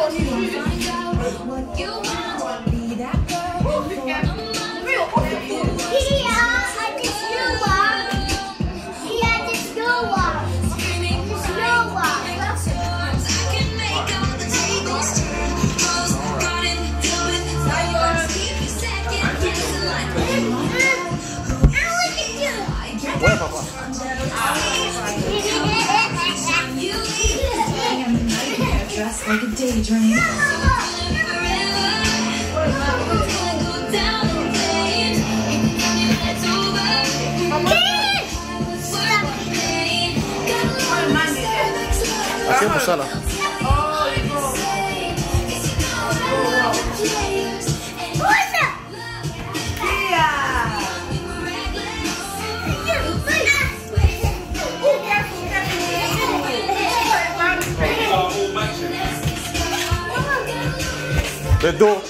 Where, Papa? Dressed like a daydream. Siempre sala. The door.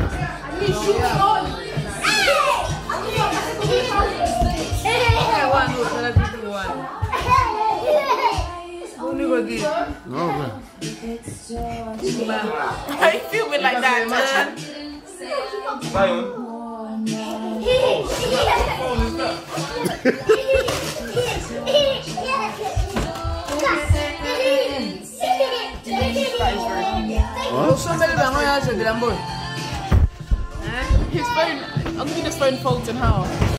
No, man. Why you filming like that, man? Somebody bang on your phone. His phone, I'm giving his phone folds and how?